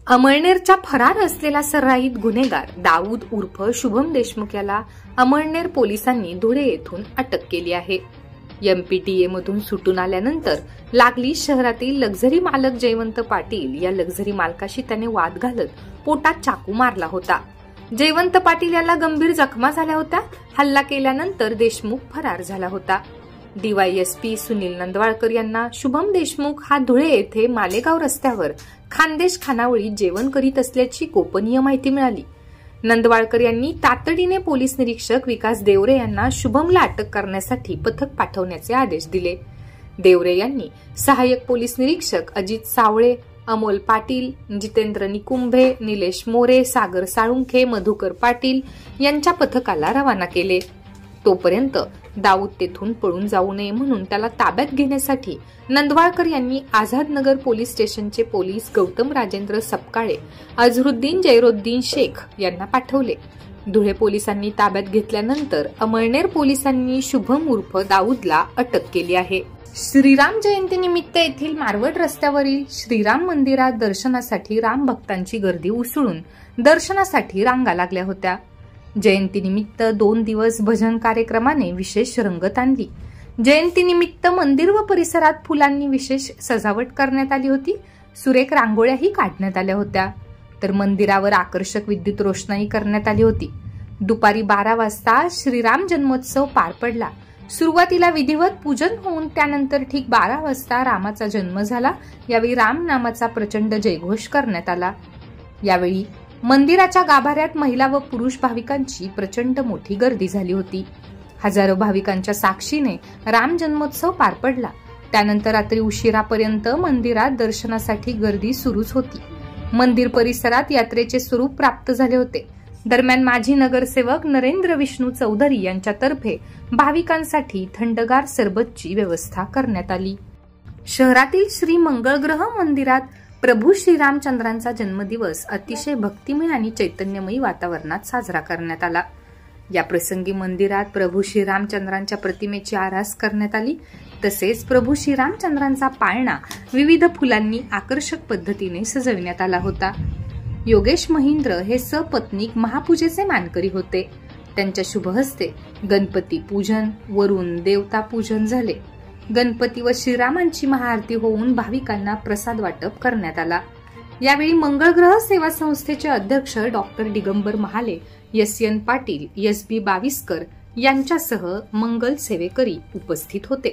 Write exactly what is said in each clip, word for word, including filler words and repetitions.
अमळनेरच्या फरार असलेला सराईत गुन्हेगार दाऊद उर्फ शुभम देशमुख याला अमळनेर पोलिसांनी धुळे येथून अटक केली आहे। एमपीटीए मधून सुटून आल्यानंतर लागली शहरातील लक्झरी मालक जयवंत पाटील या लक्झरी मालकाशी त्याने वाद घालत पोटात चाकू मारला होता। जयवंत पाटील याला गंभीर जखमा झाल्या होत्या। हल्ला केल्यानंतर देशमुख फरार झाला होता। डीवायएसपी सुनील नंदवाळकर यांना शुभम देशमुख हा धुळे येथे मालेगाव रस्त्यावर खानदेश खानावळीत जेवण करीत असल्याची गोपनीय माहिती मिळाली। नंदवाळकर यांनी तातडीने पोलीस निरीक्षक विकास देवरे यांना शुभमला अटक करण्यासाठी पथक पाठवण्याचे आदेश दिले। देवरे यांनी सहाय्यक पोलीस निरीक्षक अजित सावळे, अमोल पाटील, जितेंद्र निकुंभे, निलेश मोरे, सागर साळुंखे, मधुकर पाटील यांच्या पथकाला रवाना केले। तोपर्यंत दाऊद तेथून पळून जाऊ नये म्हणून त्याला ताब्यात घेण्यासाठी नंदवाळकर यांनी आझादनगर पोलीस स्टेशनचे पोलीस गौतम राजेंद्र सपकाळे, अझरुद्दीन जैरोद्दीन शेख यांना पाठवले। धुळे पोलिसांनी ताब्यात घेतल्यानंतर अमळनेर पोलिसांनी शुभम उर्फ दाऊदला अटक केली आहे। श्रीराम जयंतीनिमित्त येथील मारवड रस्त्यावरील श्रीराम मंदिरात दर्शनासाठी राम भक्तांची गर्दी उसळून दर्शनासाठी रांगा लागल्या होत्या। जयंतीनिमित्त दोन दिवस भजन कार्यक्रमाने विशेष रंगत आणली। जयंतीनिमित्त मंदिर व परिसरात फुलांनी विशेष सजावट करण्यात आली होती। सुरेख रांगोळ्याही काढण्यात आल्या होत्या। तर मंदिरावर आकर्षक विद्युत रोषणाई करण्यात आली होती। दुपारी बारा वाजता श्रीराम जन्मोत्सव पार पडला। सुरुवातीला विधिवत पूजन होऊन त्यानंतर ठीक बारा वाजता रामाचा जन्म झाला। यावेळी राम नामाचा प्रचंड जयघोष करण्यात आला। यावेळी मंदिराच्या गाभाऱ्यात महिला व पुरुष भाविकांची प्रचंड मोठी गर्दी झाली होती। हजारो भाविकांच्या साक्षीने राम जन्मोत्सव पार पडला। त्यानंतर रात्री उशिरापर्यंत मंदिरात दर्शनासाठी गर्दी सुरूच होती। मंदिर परिसरात यात्रेचे स्वरूप प्राप्त झाले होते। दरम्यान माजी नगरसेवक नरेंद्र विष्णू चौधरी यांच्यातर्फे भाविकांसाठी थंडगार सरबतची व्यवस्था करण्यात आली। शहरातील श्री मंगळग्रह मंदिरात प्रभू श्रीरामचंद्रांचा जन्मदिवस अतिशय भक्तिमय आणि चैतन्यमयी वातावरणात साजरा करण्यात आला। या प्रसंगी मंदिरात प्रभू श्रीरामचंद्रांच्या प्रतिमेची आरास करण्यात आली। तसेच प्रभू श्रीरामचंद्रांचा पाळणा विविध फुलांनी आकर्षक पद्धतीने सजविण्यात आला होता। योगेश महिंद्र हे सपत्नीक महापूजेचे मानकरी होते। त्यांच्या शुभ हस्ते गणपती पूजन वरून देवता पूजन झाले। गणपती व श्रीरामांची महाआरती होऊन भाविकांना प्रसाद वाटप करण्यात आला। यावेळी मंगळग्रह सेवा संस्थेचे अध्यक्ष doctor Digambar Mahale, S N Patil, S B Baviskar यांच्यासह मंगल सेवेकरी उपस्थित होते।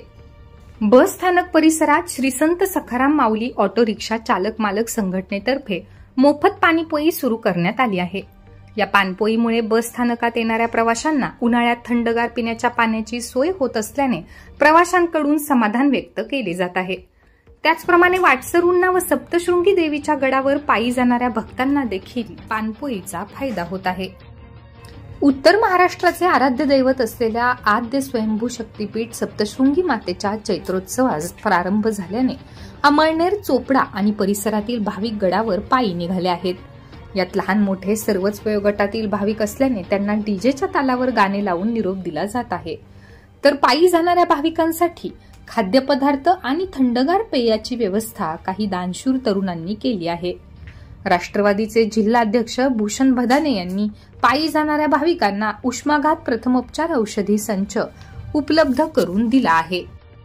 बस स्थानक परिसरात श्री संत सखाराम माऊली ऑटो रिक्षा चालक मालक संघटनेतर्फे मोफत पाणीपोई सुरू करण्यात आली आहे। या पाणपोईमुळे बस स्थानकात येणाऱ्या प्रवाशांना उन्हाळ्यात थंडगार पिण्याच्या पाण्याची सोय होत असल्याने प्रवाशांकडून समाधान व्यक्त केले जात आहे। त्याचप्रमाणे वाटसरुंना व सप्तशृंगी देवीच्या गडावर पायी जाणाऱ्या भक्तांना देखील पाणपोईचा फायदा होत आहे। उत्तर महाराष्ट्राचे आराध्य दैवत असलेल्या आद्य स्वयंभू शक्तीपीठ सप्तशृंगी मातेच्या चैत्रोत्सवास प्रारंभ झाल्याने अमळनेर, चोपडा आणि परिसरातील भाविक गडावर पायी निघाले आहेत। यात लहान मोठे सर्वच वयोगटातील भाविक असल्याने त्यांना डीजेच्या तालावर गाणे लावून निरोप दिला जात आहे। तर पायी जाणाऱ्या भाविकांसाठी खाद्यपदार्थ आणि थंडगार पेयाची व्यवस्था काही दानशूर तरुणांनी केली आहे। राष्ट्रवादीचे जिल्हाध्यक्ष भूषण भदाने यांनी पायी जाणाऱ्या भाविकांना उष्माघात प्रथमोपचार औषधी संच उपलब्ध करून दिला आहे।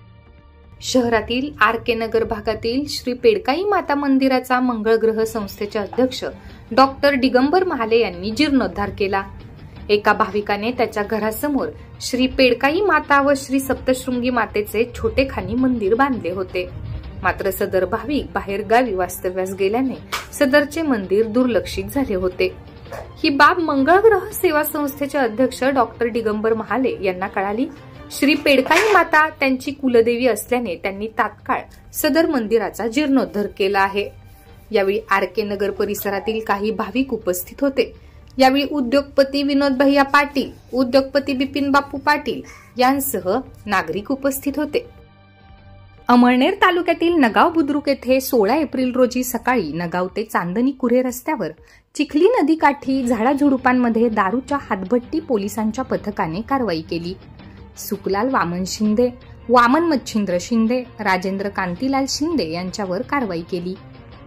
शहरातील आर के नगर भागातील श्री पेडकाई माता मंदिराचा मंगळग्रह संस्थेचे अध्यक्ष डॉक्टर दिगंबर महाले यांनी जीर्णोद्धार केला। एका भाविकाने त्याच्या घरासमोर श्री पेडकाई माता व श्री सप्तशृंगी मातेचे छोटेखानी मंदिर बांधले होते। मात्र सदर भाविक बाहेर गावी वास्तव्यास गेल्याने सदरचे मंदिर दुर्लक्षित झाले होते। ही बाब मंगळग्रह सेवा संस्थेचे अध्यक्ष डॉक्टर दिगंबर महाले यांना कळाली। श्री पेडकाई माता त्यांची कुलदेवी असल्याने त्यांनी तात्काळ सदर मंदिराचा जीर्णोद्धार केला आहे। यावेळी आर के नगर परिसरातील काही भाविक उपस्थित होते। यावेळी उद्योगपती विनोद भैया पाटील, उद्योगपती बिपिन बापू पाटील यांसह नागरिक उपस्थित होते। अमळनेर तालुक्यातील नगाव बुद्रुक येथे सोळा एप्रिल रोजी सकाळी नगाव ते चांदणी कुरे रस्त्यावर चिखली नदीकाठी झाडाझुडुपांमध्ये दारूच्या हातभट्टी पोलिसांच्या पथकाने कारवाई केली। सुखलाल वामन शिंदे, वामन मच्छिंद्र शिंदे, राजेंद्र कांतीलाल शिंदे यांच्यावर कारवाई केली।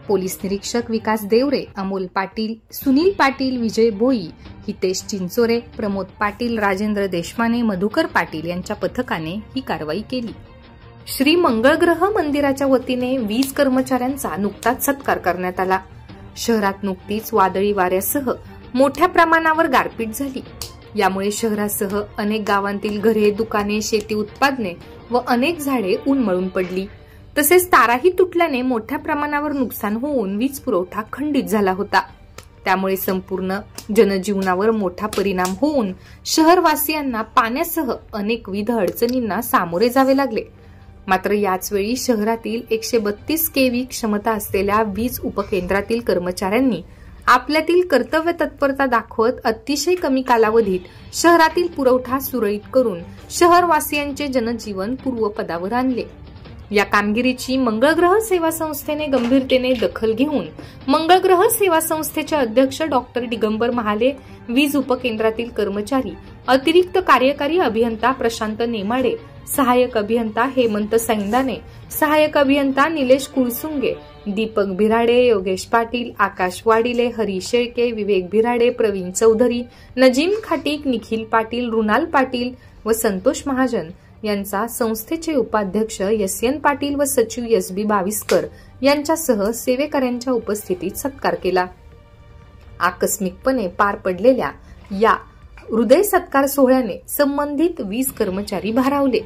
पोलीस निरीक्षक विकास देवरे, अमोल पाटील, सुनील पाटील, विजय भोई, हितेश चिंचोरे, प्रमोद पाटील, राजेंद्र देशमाने, मधुकर पाटील यांच्या पथकाने ही कारवाई केली. श्री मंगळग्रह मंदिराच्या वतीने वीज कर्मचाऱ्यांचा नुकताच सत्कार करण्यात आला. शहरात नुकतीच वादळी वाऱ्यासह मोठ्या प्रमाणावर गारपीट झाली. यामुळे शहरासह अनेक गावांतील घरे, दुकाने, शेती उत्पादने व अनेक झाडे उन्मळून पडली. तसेच ताराही तुटल्याने मोठ्या प्रमाणावर नुकसान होऊन वीज पुरवठा खंडित झाला होता. त्यामुळे संपूर्ण जनजीवनावर मोठा परिणाम होऊन शहरवासियांना पाण्यासह अनेकविध अडचणींना सामोरे जावे लागले. मात्र याच वेळी शहरातील एकशे बत्तीस केव्ही क्षमता असलेल्या वीज उपकेंद्रातील कर्मचाऱ्यांनी आपल्यातील कर्तव्य तत्परता दाखवत अतिशय कमी कालावधीत शहरातील पुरवठा सुरळीत करून शहरवासियांचे जनजीवन पूर्वपदावर आणले. या कामगिरीची मंगळग्रह सेवा संस्थेने गंभीरतेने दखल घेऊन मंगळग्रह सेवा संस्थेचे अध्यक्ष डॉक्टर दिगंबर महाले, वीज उपकेंद्रातील कर्मचारी, अतिरिक्त कार्यकारी अभियंता प्रशांत नेमाडे, सहाय्यक अभियंता हेमंत सैंदाने, सहाय्यक अभियंता निलेश कुळसुंगे, दीपक भिराडे, योगेश पाटील, आकाश वाडिले, हरी शेळके, विवेक भिराडे, प्रवीण चौधरी, नजीम खाटीक, निखिल पाटील, रुणाल पाटील व संतोष महाजन यांचा संस्थेचे उपाध्यक्ष एस एन पाटील व सचिव एस बी बाविस्कर यांच्यासह सेवेकऱ्यांच्या उपस्थितीत सत्कार केला. आकस्मिकपणे पार पडलेल्या या हृदय सत्कार सोहळ्याने संबंधित वीज कर्मचारी भारावले.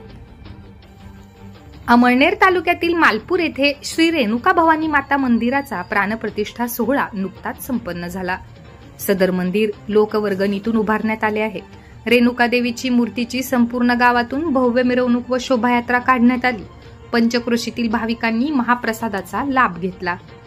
अमळनेर तालुक्यातील मालपूर येथे श्री रेणुका भवानी माता मंदिराचा प्राणप्रतिष्ठा सोहळा नुकताच संपन्न झाला. सदर मंदिर लोकवर्गणीतून उभारण्यात आले आहे. रेणुका देवीची मूर्तीची संपूर्ण गावातून भव्य मिरवणूक व शोभायात्रा काढण्यात आली. पंचक्रोशीतील भाविकांनी महाप्रसादाचा लाभ घेतला.